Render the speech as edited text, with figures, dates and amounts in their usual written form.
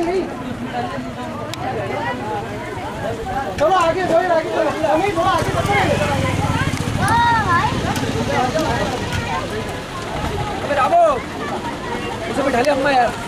थोड़ा आगे थोड़ा आगे नहीं थोड़ा आगे अबे रामो उसे बिठा ले अम्मा यार।